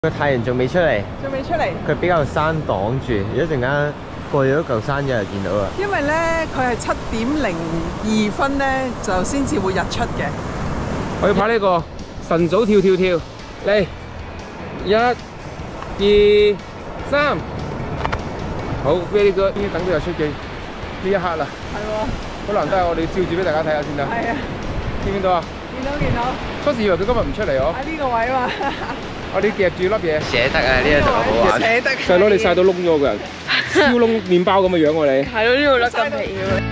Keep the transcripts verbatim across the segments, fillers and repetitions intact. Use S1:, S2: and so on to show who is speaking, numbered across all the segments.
S1: 個太陽仲未出嚟，
S2: 仲未出嚟，
S1: 佢比較山擋住，一陣間過咗嚿山就見到啦。
S2: 因為咧佢係七點零二分咧就先至會日出嘅。
S3: 我要拍呢個晨早跳跳跳，嚟，一、二、三，好 ，very good，已經等到日出嘅呢一刻啦。
S2: 係喎，
S3: 好難得啊！我哋要照住俾大家睇下先得。
S2: 係啊，
S3: 見唔見到啊？
S2: 見到見到。
S3: 初時以為佢今日唔出嚟哦。
S2: 喺呢個位嘛。
S3: 我哋夾住粒嘢。
S1: 捨得啊！呢一度好玩。
S2: 捨得。
S3: 細佬你曬到燶咗個人，燒燶麵包咁嘅樣喎你。
S2: 係咯，呢度甩咁皮嘅。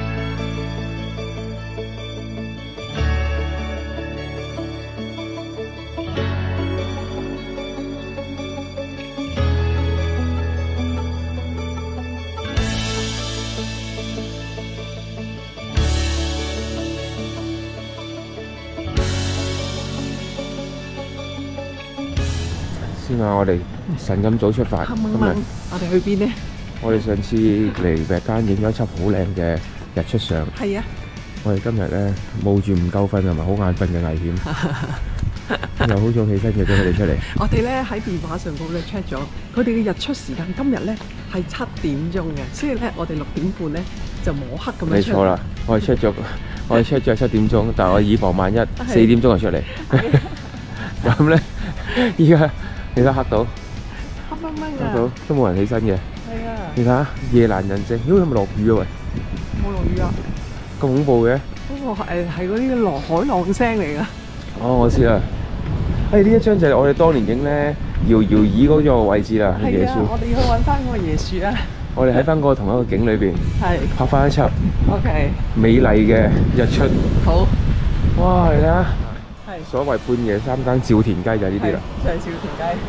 S3: 先話我哋晨咁早出發，今日
S2: 我哋去邊呢？
S3: 我哋上次嚟石間影咗一輯好靚嘅日出相。
S2: 係啊！
S3: 我哋今日咧冒住唔夠瞓同埋好眼瞓嘅危險，又好早起身嘅，俾佢哋出嚟。
S2: 我哋咧喺電話上高咧 check 咗，佢哋嘅日出時間今日咧係七點鐘嘅，所以咧我哋六點半咧就摸黑咁樣出嚟。
S3: 你錯啦，我哋 check 咗，我哋 check 咗七點鐘，但係我以防萬一四點鐘就出嚟。咁咧，依家你睇黑到，
S2: 黑掹掹
S3: 黑到都冇人起身嘅。
S2: 係啊！
S3: 你睇下夜闌人靜，咦係咪落雨啊喂？
S2: 冇落雨啊！
S3: 咁恐怖嘅？
S2: 嗰個係係嗰啲浪海浪聲嚟㗎。
S3: 哦，我知啦。誒呢一張就係我哋當年影咧搖搖椅嗰個位置啦，椰樹。
S2: 我哋要去揾翻嗰個椰樹啊！
S3: 我哋喺翻嗰個同一個景裏邊，
S2: 係
S3: 拍翻一輯
S2: OK
S3: 美麗嘅日出。
S2: 好。
S3: 哇！你睇下，
S2: 係
S3: 所謂半夜三更照田雞就係呢啲啦。
S2: 就係照田雞。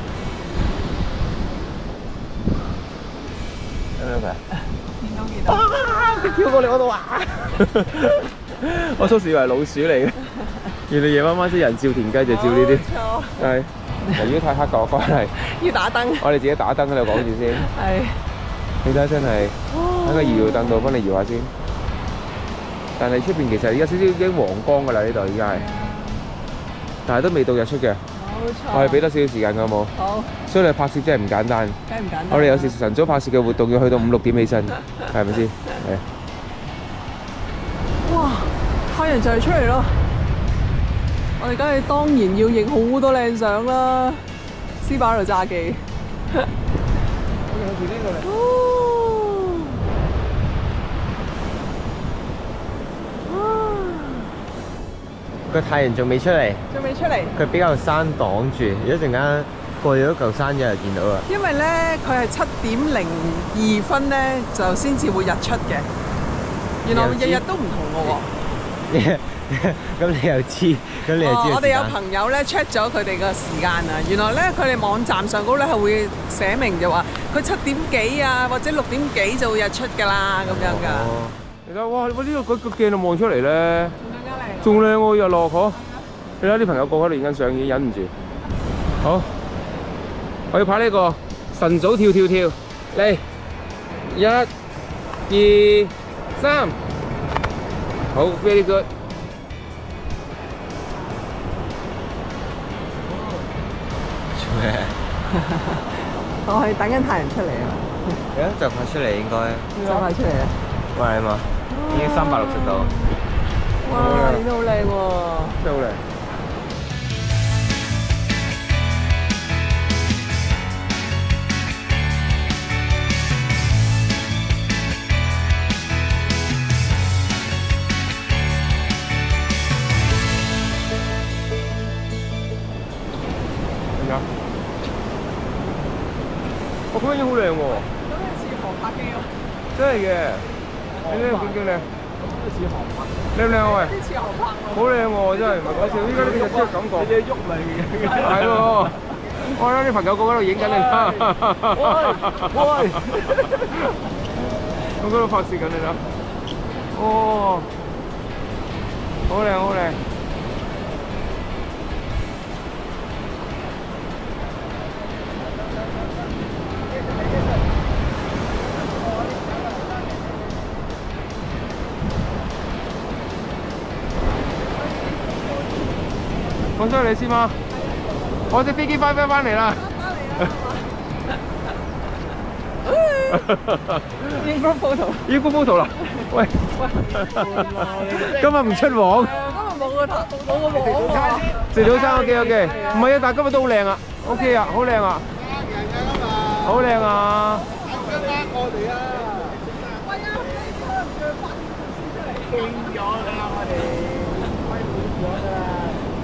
S3: 睇到未？
S2: 見到見到。
S3: 啊！佢跳過嚟我度啊！我初時以為老鼠嚟嘅，原來夜晚晚啲人照田雞就照呢啲。
S2: 錯。
S3: 係。如果太黑嘅關係，
S2: 要打燈。
S3: 我哋自己打燈喺度講住先。
S2: 係。
S3: 你睇下真係，喺個搖搖凳度幫你搖下先。但係出邊其實而家少少已經黃光㗎啦，呢度而家係。但係都未到日出嘅。
S2: 冇錯。
S3: 我哋俾多少少時間㗎好冇？
S2: 好。
S3: 所以你拍攝真係唔簡單。
S2: 梗係唔簡單。
S3: 我哋有時晨早拍攝嘅活動要去到五六點起身，係咪先？係。
S2: 哇！太陽就嚟出嚟咯！我哋梗係當然要影好多靚相啦，斯巴魯揸機。
S3: 我哋去住呢個嚟。
S1: 個太陽仲未出嚟，
S2: 仲未出嚟。
S1: 佢比較山擋住，一陣間過咗嚿山就見到啦。
S2: 因為咧，佢係七點零二分咧就先至會日出嘅。原來日日都唔同嘅喎。
S1: 咁你又知，咁你又知。
S2: 我哋有朋友咧 check 咗佢哋個時間啊，原來咧佢哋網站上高咧係會寫明就話佢七點幾啊，或者六點幾就會日出㗎啦，咁樣㗎。
S3: 你睇哇！我呢個個個鏡度望出嚟咧，
S2: 仲更加靚。
S3: 仲靚喎日落嗬！你睇啲朋友個個都影緊相，已經忍唔住。好，我要拍呢個晨早跳跳跳，嚟，一、二、三，好 ，very good。
S1: 做咩？
S2: 我係等緊太陽出嚟啊！
S1: 係啊，就快出嚟應該。
S2: 就快出嚟啦！
S1: 喂啊嘛，已經三百六十度。
S2: 哇！影得好靚喎！
S3: 真係好靚。點啊？我覺得已經好靚喎。
S2: 咁係似航拍機咯。
S3: 真係嘅。你呢個景景靚。
S2: 似航拍。
S3: 靚唔靚啊喂？
S2: 啲似航拍喎。
S3: 好靚喎，真係唔係講笑。依家呢個日出嘅感覺。你哋喐嚟嘅。係喎。我睇啲朋友個個喺度影緊你。喂喂。我嗰度拍攝緊你啦。哦。好靚好靚。放咗你先嘛，我隻飛機翻返翻嚟啦。
S2: 影 group photo，
S3: 影 group photo 啦。喂，今日唔出網。
S2: 今日冇個頭，冇個網。
S3: 食早餐 OK OK， 唔係啊，但係今日都好靚啊 ，OK 啊，好靚啊，好靚啊。我哋啊！喂啊！變咗啦，我哋威滿咗啦。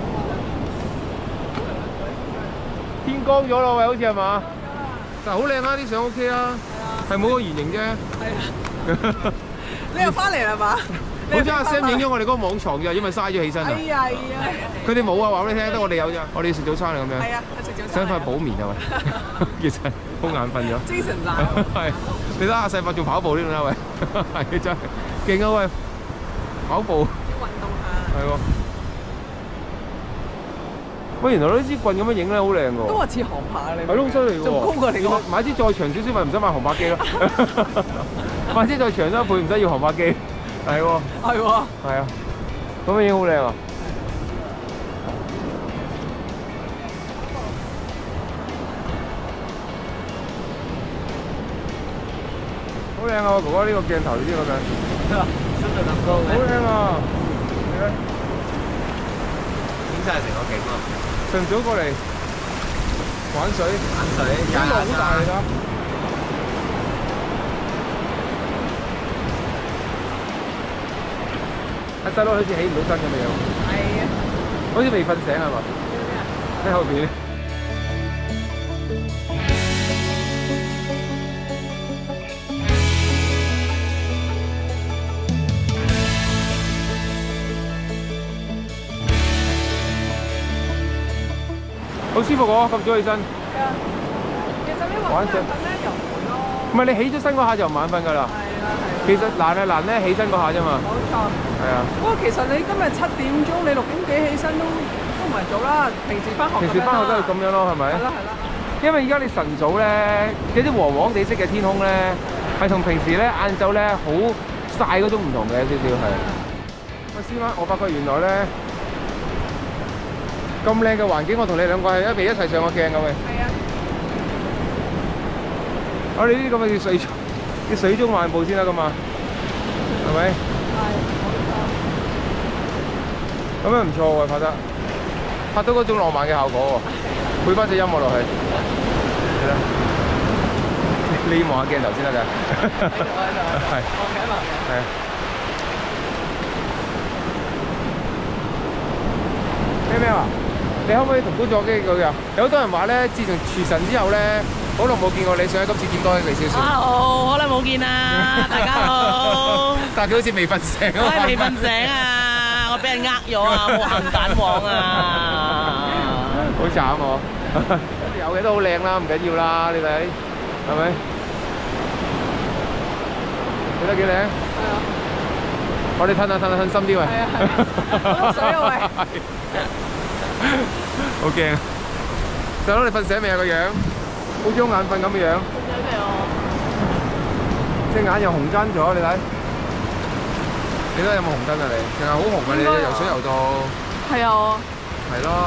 S3: 天光咗咯，喂，好似係嘛？但係好靚啊，啲相 OK 啊，係冇個圓形啫。
S2: 係啊。你又翻嚟啦嘛？
S3: 好似阿 Sam 影咗我哋嗰個網床咋，因為嘥咗起身啊。
S2: 係啊係啊。佢
S3: 哋冇啊，話俾你聽，得我哋有咋。我哋要食早餐啊咁樣。
S2: 係啊，食早餐。
S3: 想快補眠啊喂，其實好眼瞓咗。精神晒。係，你睇阿細伯仲跑步添啦喂，係真係勁啊喂，跑步。要運動下。係喎。喂，原來呢支棍咁樣影咧，好靚㗎喎。都話似航拍你。係咯，好犀利喎。仲高過你個。買支再長少少咪唔使買航拍機咯。買支再長多一倍唔使要航拍機。係喎。係喎。係啊。咁樣影好靚啊！好靚啊！哥哥呢個鏡頭，你知唔知咁樣？好靚啊！你睇，
S1: 影晒成個景咯。
S3: 晨早過嚟玩水，
S1: 玩水，
S3: 啲浪好大嚟㗎。阿細佬好似起唔到身咁嘅樣。係啊。好似未瞓醒係嘛？喺後邊。好舒服喎，咁早起身。係啊，其實你話瞓咧又唔會咯。唔係你起咗身嗰下就唔眼瞓㗎啦。係啦係啦。其實難係難咧，起身嗰下啫嘛。冇錯。係啊。不過其實你今日七點鐘，你六點幾起身都都唔係早啦。平時翻學。平時翻學都係咁樣咯，係咪？係啦係啦。因為而家你晨早咧，有啲黃黃地色嘅天空咧，係同平時咧晏晝咧好曬嗰種唔同嘅，有少少係。喂，師媽，我發覺原來咧。咁靚嘅環境，我同你兩個係一未一齊上個鏡㗎喂。係啊。我哋呢啲咁嘅叫水中，叫水中漫步先得㗎嘛，係咪？係，冇錯。咁樣唔錯喎，拍得，拍到嗰種浪漫嘅效果喎，配翻隻音樂落去。係啦。你要望下鏡頭先得㗎。喺度喺度。係。望緊望緊。係啊。咩咩啊？你可唔可以同觀眾講幾句啊？有好多人話咧，自從廚神之後咧，好耐冇見過你，想喺今次見多你少少。Hello，好耐冇見啦，大家好。但係佢好似未瞓醒啊！我係未瞓醒啊！我俾人呃咗啊，冇鹹蛋黃啊！好慘喎！有嘅都好靚啦，唔緊要啦，你睇係咪？你睇幾靚？係啊！我哋褪下褪下褪深啲喂。係啊係。好多水啊喂！好驚！細佬你瞓醒未啊個樣？好似好眼瞓咁嘅樣。瞓醒未啊？隻眼又紅針咗，你睇。你睇有冇紅燈啊你？成日好紅啊你，游水游到。係啊。係咯。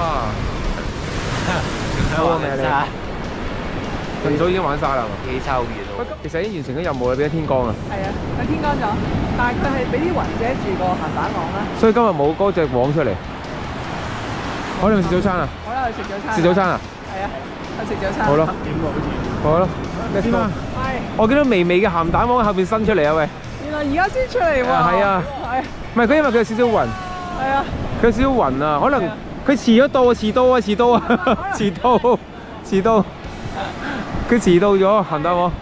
S3: 好未啊你？晨早已經玩晒啦。幾抽熱喎！其實已經完成咗任務啦，俾咗天光啦。係啊，佢天光咗，但係佢係俾啲雲遮住個鹹蛋網啦。所以今日冇嗰隻網出嚟。我哋咪食早餐啊！好啦，去食早餐。食早餐啊！係啊，去食早餐。好咯。點喎？好似。好咯。你先啊！係。我見到微微嘅鹹蛋黃喺後邊伸出嚟啊喂！原來而家先出嚟喎。係啊。係。唔係佢因為佢有少少雲。係啊。佢有少少雲啊，可能佢遲咗到啊，遲到啊，遲到啊，遲到，遲到。佢遲到咗鹹蛋黃。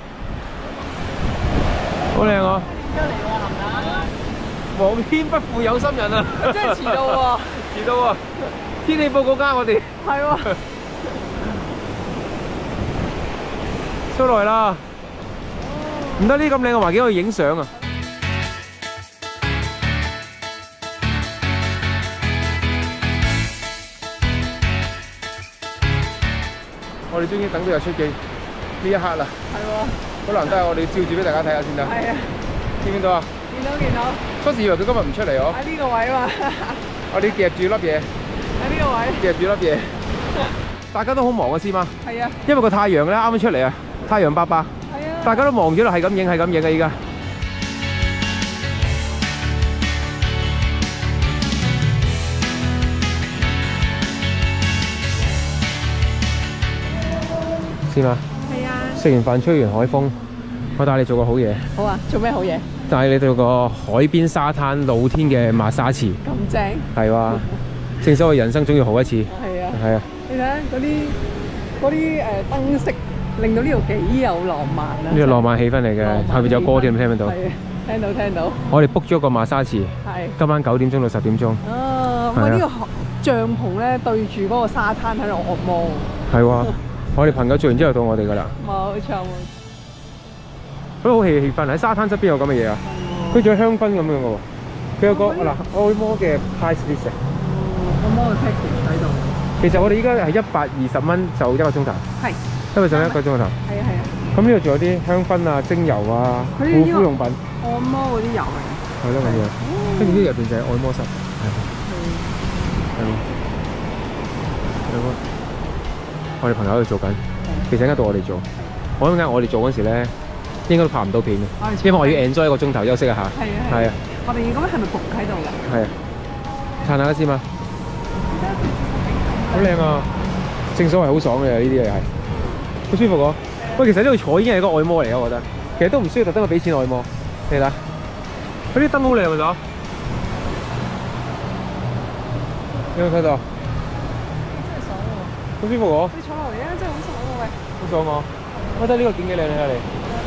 S3: 好靚啊！而家嚟喎鹹蛋。皇天不負有心人啊！真係遲到喎！遲到喎！天氣報告加我哋係喎，出來啦！唔得呢咁靚嘅環境可以影相啊！我哋終於等到日出嘅呢一刻啦！係喎，好難得啊！我哋照住俾大家睇下先得。係啊，見唔見到啊？見到見到。初時以為佢今日唔出嚟喎。喺呢個位嘛。我哋夾住粒嘢。喺呢個位夾住粒嘢， 大家都好忙啊，知嘛？
S2: 係啊，
S3: 因為個太陽咧啱啱出嚟啊，太陽伯伯，
S2: 係啊，
S3: 大家都忙咗啦，係咁影，係咁影啊！依家知嘛？
S2: 係啊。
S3: 食完飯吹完海風，我帶你做個好嘢。
S2: 好啊，做咩好嘢？
S3: 帶你到個海邊沙灘露天嘅馬沙池。
S2: 咁正。
S3: 係哇，正所謂人生總要好一次。
S2: 係啊。
S3: 係啊。
S2: 你睇下嗰啲嗰啲誒燈飾，令到呢度幾有浪漫啊！
S3: 呢個浪漫氣氛嚟嘅，後面仲有歌添，聽唔聽到？
S2: 係啊，聽到聽到。
S3: 我哋 book 咗個馬沙池，
S2: 係。
S3: 今晚九點鐘到十點鐘。
S2: 啊，咁啊呢個帳篷咧對住嗰個沙灘喺度按摩。
S3: 係喎，我哋朋友做完之後到我哋㗎啦。
S2: 冇錯。
S3: 嗰度好氣氣氛，喺沙灘側邊有咁嘅嘢啊！佢仲有香薰咁樣嘅喎，佢有個嗱按摩嘅 price list。
S2: 按摩嘅 package 喺度。
S3: 其實我哋依家係一百二十蚊就一個鐘頭。係。一百就一個鐘頭。係
S2: 啊係啊。咁
S3: 呢度仲有啲香薰啊、精油啊、護膚用品。
S2: 按摩嗰啲油嚟。
S3: 係咯，咁樣。跟住呢入邊就係按摩室。係。係。係咯。我哋朋友喺度做緊，其實應該到我哋做。我諗緊我哋做嗰時咧，應該都拍唔到片嘅，因為我要 enjoy 一個鐘頭休息一下。係啊係啊。
S2: 我哋咁樣係咪伏喺度㗎？
S3: 係啊。撐下先嘛。好靚啊！正所謂好爽嘅呢啲嘢係，好舒服喎。喂，其實呢度坐已經係一個按摩嚟嘅，我覺得。其實都唔需要特登去俾錢按摩。你睇，嗰啲燈好靚㗎咋？有冇睇到？好舒服喎！
S2: 你坐落嚟啊，真係好爽喎喂！
S3: 好爽喎！我覺得呢個景幾靚，你睇下你。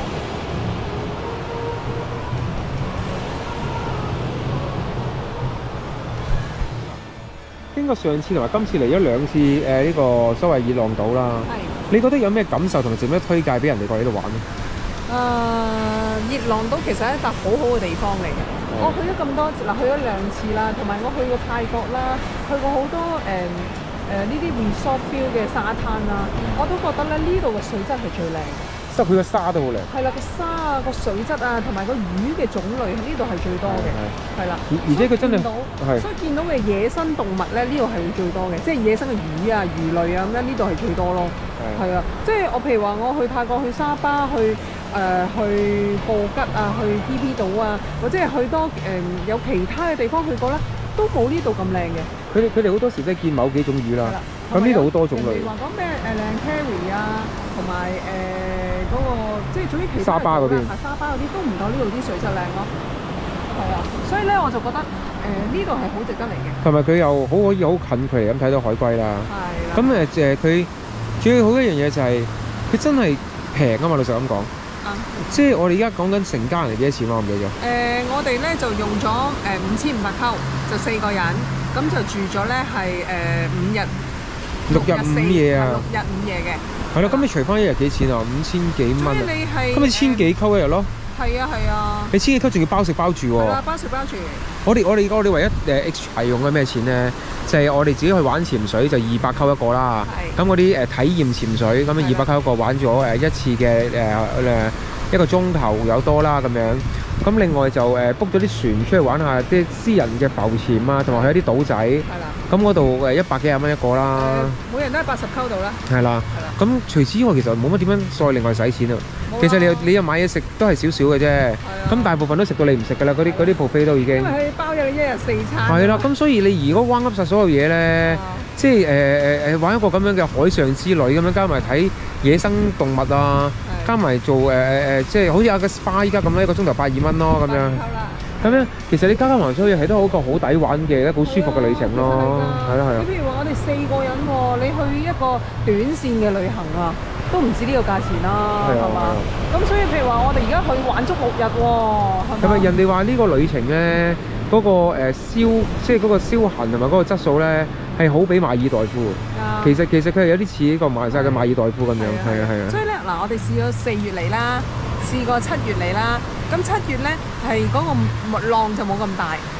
S3: 經過上次同埋今次嚟咗兩次誒呢個所謂熱浪島啦，係。你覺得有咩感受同埋值得推介俾人哋過嚟呢度玩咧？
S2: 誒、呃，熱浪島其實係一笪好好嘅地方嚟嘅。我去咗咁多次嗱，去咗兩次啦，同埋我去過泰國啦，去過好多誒。呃誒呢啲 resort feel 嘅沙灘啦，我都覺得咧呢度嘅水質係最靚，
S3: 即係佢個沙都好靚。係
S2: 啦，個沙啊、個水質啊，同埋個魚嘅種類喺呢度係最多嘅，係啦。
S3: 而而且佢真係
S2: 係，所以見到嘅野生動物咧，呢度係會最多嘅，即係野生嘅魚啊、魚類啊咁樣，呢度係最多咯。係啊，即係我譬如話我去泰國、去沙巴、去誒、呃、去布吉啊、去 T P 島啊，或者係去多誒、呃、有其他嘅地方去過咧，都冇呢度咁靚嘅。佢哋佢哋好多時都係見某幾種魚啦。咁呢度好多種類。話講咩誒靚 carry 啊，同埋誒嗰個即係總之其他沙巴嗰邊，沙巴嗰啲都唔夠呢度啲水質靚咯。係啊，所以咧我就覺得誒呢度係好值得嚟嘅。同埋佢又好可以好近距離咁睇到海龜啦。係。咁誒誒佢最好一樣嘢就係佢真係平啊嘛，老實咁講。啊。即係我哋而家講緊成家人係幾多錢啊？我唔記得咗。誒，我哋咧就用咗誒五千五百溝，就四個人。咁就住咗咧係誒五日六日五夜啊，六日五夜嘅。係咯，咁你除翻一日幾錢啊？五千幾蚊啊？咁你千幾溝一日咯？係啊係啊。你千幾溝仲要包食包住喎？係啊，包食包住。我哋我哋我哋唯一誒 extra 用嘅咩錢咧？就係我哋自己去玩潛水就二百溝一個啦。係。咁嗰啲誒體驗潛水咁樣二百溝一個玩咗誒一次嘅誒誒一個鐘頭有多啦咁樣。咁另外就誒 book 咗啲船出去玩下啲私人嘅浮潛啊，同埋去一啲島仔。係啦。咁嗰度誒一百幾廿蚊一個啦。每人都係八十溝度啦。係啦。係啦。咁除此之外，其實冇乜點樣再另外使錢啊。其實你又你又買嘢食都係少少嘅啫。係啊。咁大部分都食到你唔食㗎啦，嗰啲嗰啲 buffet都已經。因為佢包咗你一日四餐。係啦，咁所以你如果彎噏曬所有嘢咧，即係誒誒誒玩一個咁樣嘅海上之旅咁樣，加埋睇野生動物啊。加埋做誒誒誒，即係好似有個 SPA 依家咁樣，一個鐘頭百二蚊咯咁樣。咁樣其實你加加埋所有嘢係都好個好抵玩嘅，一個好舒服嘅旅程咯。係咯係咯。你譬如話我哋四個人喎，你去一個短線嘅旅行啊，都唔止呢個價錢啦，係嘛？咁所以譬如話我哋而家去玩足六日喎，係咪？人哋話呢個旅程咧，嗰個誒消即係嗰個消痕同埋嗰個質素咧，係好比馬爾代夫。其實其實佢係有啲似呢個馬來西亞嘅馬爾代夫咁樣，係啊係啊。所以咧嗱，我哋試咗四月嚟啦，試過七月嚟啦。咁七月咧係嗰個浪就冇咁大，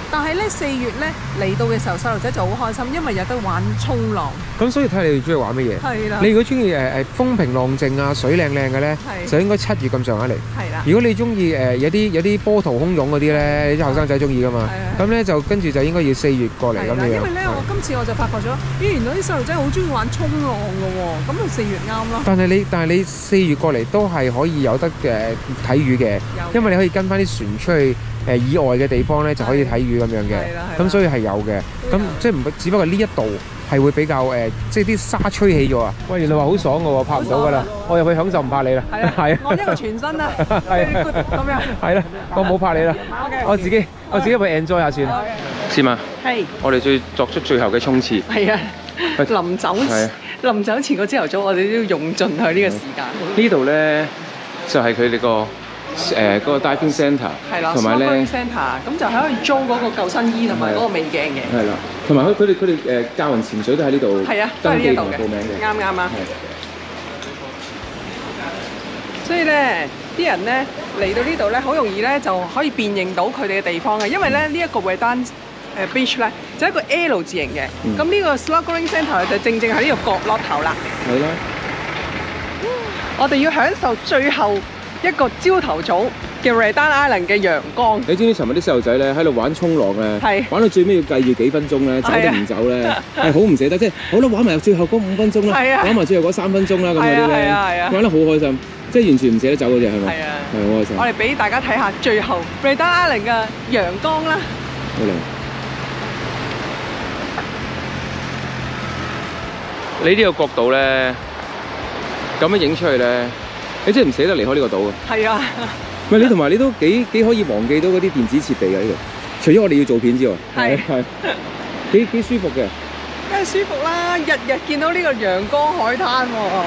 S2: 但係咧四月咧嚟到嘅時候，細路仔就好開心，因為有得玩衝浪。
S3: 咁所以睇你哋中意玩乜嘢？
S2: 係啦。
S3: 你如果中意誒誒風平浪靜啊、水靚靚嘅咧，就應該七月咁上下嚟。
S2: 係啦。
S3: 如果你中意誒有啲有啲波濤洶湧嗰啲咧，啲後生仔中意噶嘛，咁咧就跟住就應該要四月過嚟咁樣。
S2: 因為咧，我今次我就發覺咗，咦，原來啲細路仔好中意玩衝浪嘅喎，咁啊四月啱咯。但係你但係你四月過嚟都係可以有得嘅睇魚嘅，因為你可以跟翻啲船出去誒以外嘅地方咧，就可以睇魚咁樣嘅。咁所以係有嘅。咁即係唔只不過呢一度係會比較誒，即係啲沙吹起咗啊！喂，原來話好爽嘅喎，拍唔到㗎啦，我入去享受唔拍你啦。係啊，係啊，我一個全身啦，係咁樣。係啦，我冇拍你啦，我自己我自己去 enjoy 下算。是嘛？係。我哋最作出最後嘅衝刺。係啊。臨走臨走前個朝頭早，我哋都要用盡佢呢個時間。呢度咧就係佢哋個誒嗰個 diving centre， 係啦，同埋咧 centre， 咁就係可以租嗰個救生衣同埋嗰個美鏡嘅。係啦，同埋佢佢哋佢哋誒教人潛水都喺呢度。係啊，都喺呢一度嘅。報名嘅。啱啱啊。所以咧，啲人咧嚟到呢度咧，好容易咧就可以辨認到佢哋嘅地方嘅，因為咧呢一個會單。誒 beach 咧就係一個 L 字形嘅，咁呢個 snorkeling centre 就正正喺呢個角落頭啦。係啦，我哋要享受最後一個朝頭早嘅 Redan Island 嘅陽光。你知唔知尋日啲細路仔咧喺度玩衝浪咧，玩到最尾要計住幾分鐘咧，走都唔走咧，係好唔捨得，即係好啦，玩埋最後嗰五分鐘啦，玩埋最後嗰三分鐘啦，咁嗰啲咧，玩得好開心，即係完全唔捨得走嗰隻係咪？係啊，係好開心。我哋俾大家睇下最後 Redan Island 嘅陽光啦。好靚。你呢個角度咧，咁樣影出去咧，你真係唔捨得離開呢個島啊！係啊，唔係你同埋你都幾幾可以忘記到嗰啲電子設備嘅呢度，除咗我哋要做片之外，係係幾幾舒服嘅。梗係舒服啦，日日見到呢個陽光海灘喎，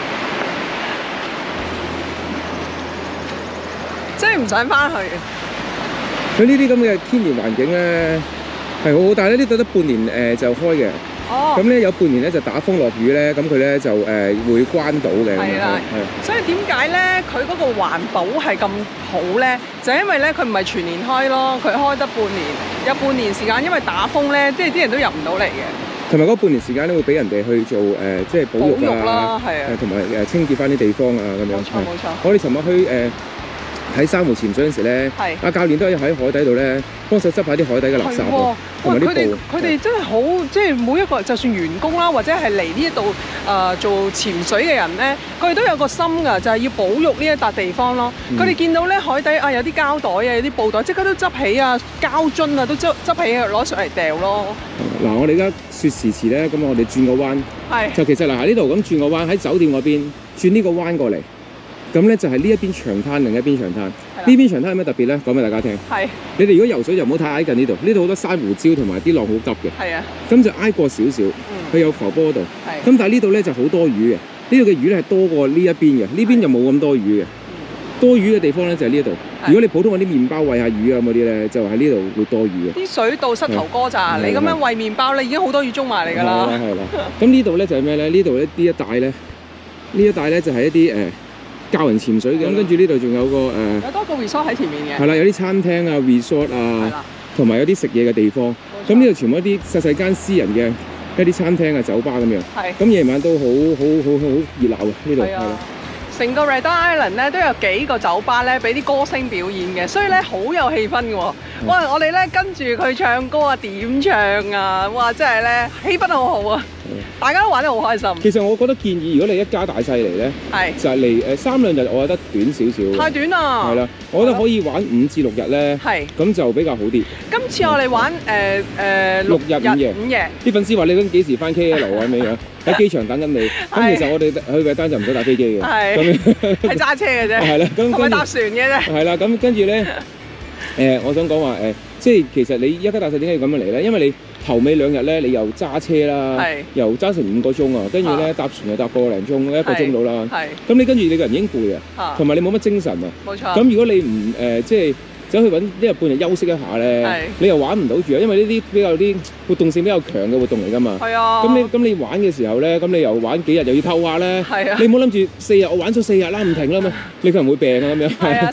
S2: 真係唔想翻去。佢呢啲咁嘅天然環境咧係好好，但係呢度得半年誒就開嘅。哦，咁咧有半年咧就打風落雨咧，咁佢咧就誒會關島嘅。係啦，係。所以點解咧佢嗰個環保係咁好咧？就因為咧佢唔係全年開咯，佢開得半年，有半年時間，因為打風咧，即係啲人都入唔到嚟嘅。同埋嗰半年時間咧會俾人哋去做誒，即係保育啦，係啊，同埋誒清潔翻啲地方啊咁樣。冇錯冇錯。我哋尋日去誒喺珊瑚潛水嗰陣時咧，阿教練都喺海底度咧幫手執下啲海底嘅垃圾。喂，佢哋佢哋真係好，即係每一個就算員工啦，或者係嚟呢一度誒做潛水嘅人咧，佢哋都有個心㗎，就係要保育呢一笪地方咯。佢哋見到咧海底啊有啲膠袋啊，有啲布袋，即刻都執起啊，膠樽啊都執執起攞上嚟掉咯。嗱，我哋而家説時遲咧，咁我哋轉個彎，係就其實嗱喺呢度咁轉個彎，喺酒店嗰邊轉呢個彎過嚟。咁咧就係呢一邊長灘，另一邊長灘。呢邊長灘有咩特別咧？講俾大家聽。係。你哋如果游水就唔好太挨近呢度，呢度好多珊瑚礁同埋啲浪好急嘅。係啊。咁就挨過少少，佢有浮波度。係。咁但係呢度咧就好多魚嘅，呢度嘅魚咧係多過呢一邊嘅，呢邊就冇咁多魚嘅。多魚嘅地方咧就係呢一度。如果你普通嗰啲麵包餵下魚啊咁嗰啲咧，就喺呢度會多魚嘅。啲水到膝頭哥咋？你咁樣餵麵包咧，已經好多魚中埋嚟㗎啦。係啦係啦。咁呢度咧就係咩咧？呢度咧呢一帶咧，呢一帶咧就係一啲誒。教人潛水嘅，咁跟住呢度仲有個誒，呃、有多個 resort 喺前面嘅，係啦，有啲餐廳啊、resort 啊，同埋有啲食嘢嘅地方。咁呢度全部一啲細細間私人嘅一啲餐廳啊、酒吧咁樣。係。咁夜晚都好好好好熱鬧嘅呢度。係啊。成個 Redan Island 咧都有幾個酒吧咧，俾啲歌星表演嘅，所以咧好有氣氛嘅喎。哇！我哋咧跟住佢唱歌啊、點唱啊，哇！真係咧氣氛好好啊！大家都玩得好開心。其實我覺得建議，如果你一家大細嚟咧，係就係嚟誒三兩日，我覺得短少少。太短啦。係啦，我覺得可以玩五至六日咧，係咁就比較好啲。今次我哋玩誒誒六日五夜。五夜。啲粉絲話你咁幾時翻 K L 啊咁樣？喺機場等緊你。咁其實我哋去嘅單就唔使搭飛機嘅。係。咁係揸車嘅啫。係啦，咁同埋搭船嘅啫。係啦，咁跟住咧，誒，我想講話誒，即係其實你一家大細點解要咁樣嚟咧？因為你頭尾兩日咧，你又揸車啦，又揸成五個鐘啊，跟住咧搭船又搭個零鐘，一個鐘到啦。係。咁你跟住你個人已經攰啊，同埋你冇乜精神啊。冇錯。咁如果你唔誒即係走去揾一日半日休息一下咧，你又玩唔到住啊，因為呢啲比較啲活動性比較強嘅活動嚟㗎嘛。係啊。咁你咁你玩嘅時候咧，咁你又玩幾日又要唞下咧。係啊。你唔好諗住四日我玩咗四日啦，唔停啦嘛，你可能會病啊咁樣。係啊，所以我覺得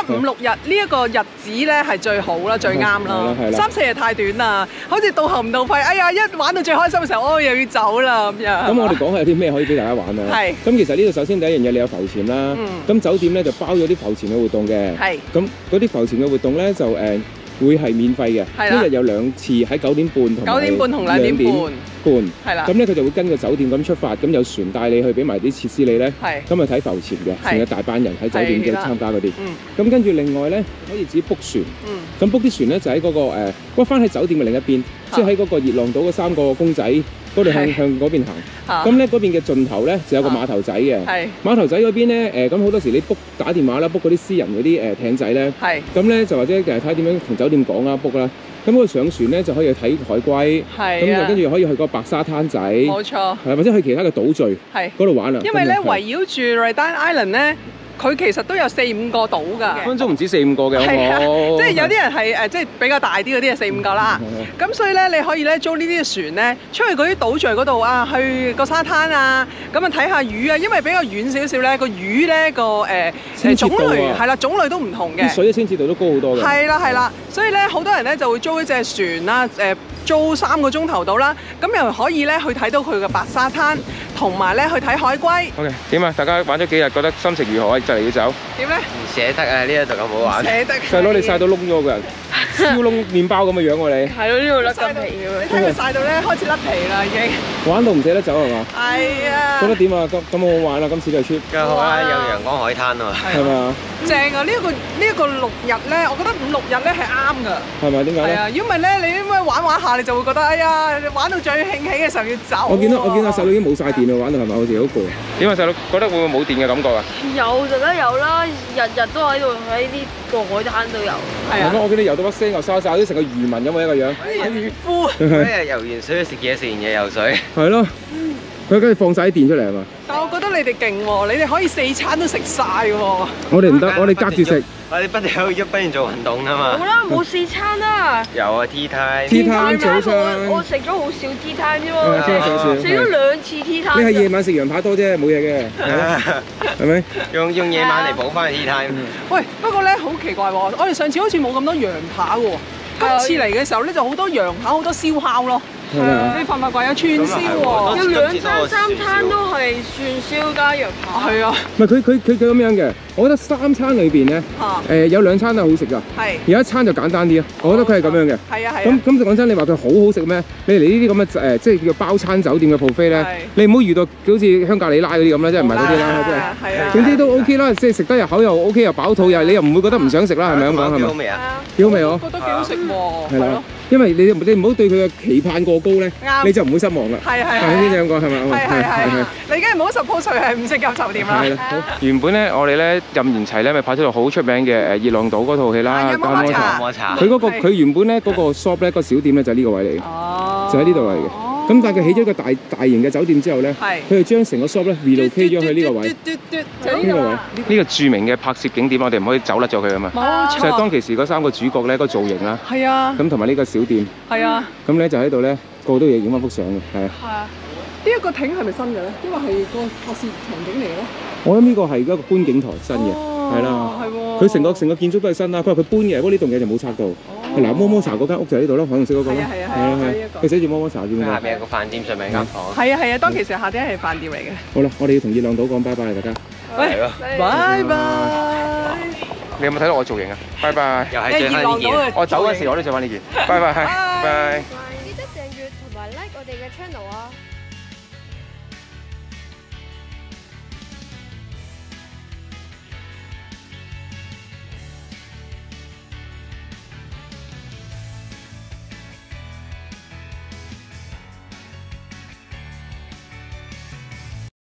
S2: 五六日呢一個日子咧係最好啦，最啱啦。三四日太短啦，好似到喉唔到肺。哎呀，一玩到最開心嘅時候，哦又要走啦咁樣。
S3: 咁我哋講下有啲咩可以俾大家玩啊？係。咁其實呢度首先第一樣嘢你有浮潛啦。嗯。咁酒店咧就包咗啲浮潛嘅活動嘅。係。咁嗰啲浮潛嘅活動咧就誒會係免費嘅，一日有兩次喺九點半同九點半同兩點半。半係啦，咁咧佢就會跟個酒店咁出發，咁有船帶你去，俾埋啲設施你咧，咁啊睇浮潛嘅，成日大班人喺酒店嘅參加嗰啲。咁跟住另外咧，可以自己 book 船，咁 book 啲船咧就喺嗰個誒屈翻喺酒店嘅另一邊，即係喺嗰個熱浪島嗰三個公仔嗰度向向嗰邊行。咁咧嗰邊嘅盡頭咧就有個碼頭仔嘅，碼頭仔嗰邊咧誒咁好多時你 book 打電話啦 book 嗰啲私人嗰啲誒艇仔咧，咁咧就或者誒睇下點樣同酒店講啦 book 啦。咁佢上船咧就可以睇海龜，咁就跟住可以去個白沙灘仔，冇錯，係或者去其他嘅島嶼，係嗰度玩啦。因為咧圍繞住 Raydane Island 咧，佢其實都有四五個島㗎，分鐘唔止四五個嘅，係啊，即係有啲人係誒，即係比較大啲嗰啲係四五個啦。咁所以咧，你可以咧租呢啲嘅船咧，出去嗰啲島嶼嗰度啊，去個沙灘啊，咁啊睇下魚啊，因為比較遠少少咧，個魚咧個誒誒種類係啦，種類都唔同嘅，水嘅清澈度都高好多嘅。係啦係啦，所以咧好多人咧就會租一隻船啦，誒租三個鐘頭到啦，咁又可以咧去睇到佢嘅白沙灘，同埋咧去睇海龜。OK， 點啊？大家玩咗幾日，覺得心情如何啊？就嚟要走。點咧？唔捨得啊！呢一度咁好玩。捨得。細佬你曬到燶咗個人，燒燶麵包咁嘅樣喎你。係咯，呢度甩皮嘅。你睇佢曬到咧開始甩皮啦已經。玩到唔捨得走係嘛？係啊。覺得點啊？咁咁好好玩啊！今次呢個 trip。梗係好啦，有陽光海灘啊嘛。係嘛？正啊！呢一個呢一個六日咧，我覺得五六日咧係啱㗎。係咪？點解咧？係啊，因為咧你因為玩玩下你就會覺得哎呀，玩到最興起嘅時候要走。我見到我見到細佬已經冇晒電啦，玩到係咪好似好攰？點啊細佬？覺得會唔會冇電嘅感覺啊？有就梗有啦，日日都喺度喺呢個海灘都有。係啊。我見你游到把聲又沙沙，啲成個漁民咁嘅一個樣。啲漁夫。一日游完水食嘢，食完嘢游水。係咯。佢梗係放晒啲電出嚟係嘛？但我覺得你哋勁喎，你哋可以四餐都食晒喎。我哋唔得，我哋隔住食。我哋不斷喺度喐，不斷做運動啊嘛。好啦，冇四餐啦。有啊 ，tea time。tea time 早餐。我食咗好少 tea time 啫喎。食咗兩次 tea time。你係夜晚食羊扒多啫，冇嘢嘅。係咪？用用夜晚嚟補翻 tea time。喂，不過咧好奇怪喎，我哋上次好似冇咁多羊扒喎，今次嚟嘅時候咧就好多羊扒，好多燒烤咯。係啊！你發唔發覺有串燒喎？有兩餐三餐都係串燒加羊扒。係啊！唔係佢佢佢佢咁樣嘅，我覺得三餐裏邊咧，誒有兩餐係好食㗎。係。有一餐就簡單啲啊！我覺得佢係咁樣嘅。係啊係。咁咁講真，你話佢好好食咩？你嚟呢啲咁嘅誒，即係叫包餐酒店嘅 buffet咧，你唔好遇到好似香格里拉嗰啲咁啦，即係唔係嗰啲啦，即係。係啊。總之都 OK 啦，即係食得入口又 OK 又飽肚又，你又唔會覺得唔想食啦，係咪咁講係咪？幾好味啊！幾好味哦！覺得幾好食喎。係咯。因為你你唔好對佢嘅期盼過高咧，你就唔會失望啦。係係係。先咁講係咪？係係係。你梗係唔好 suppose 佢係唔識入酒店啦。係啦。好。原本咧，我哋咧任賢齊咧咪拍咗套好出名嘅誒熱浪島嗰套戲啦，《監摩茶》。佢嗰個佢原本咧嗰個 shop 咧個小店咧就係呢個位嚟嘅。哦。就喺呢度嚟嘅。咁但係佢起咗個大大型嘅酒店之後咧，佢哋將成個 shop 咧 relocate 咗去呢個位。就呢個位。呢個著名嘅拍攝景點，我哋唔可以走甩咗佢啊嘛。冇錯。就係當其時嗰三個主角咧個造型啦。係啊。咁同埋呢個小店。係啊。咁咧就喺度咧，個個都要影翻幅相嘅，係啊。係啊。呢一個艇係咪新嘅咧？因為係個拍攝場景嚟嘅咯。我諗呢個係一個觀景台新嘅，係啦。係喎。佢成個成個建築都係新啦，佢話佢搬嘅，不過呢棟嘢就冇拆到。嗱，摩摩茶嗰間屋就喺度咯，可能識嗰個咯。係啊係啊係啊。佢寫住摩摩茶點解？下邊有個飯店上面間房。係啊係啊，當其時下邊係飯店嚟嘅。好啦，我哋要同熱浪島講拜拜啦，大家。喂，拜拜。你有冇睇到我造型啊？拜拜。又係着翻呢件。我走嗰時我都着翻呢件。拜拜，係。拜。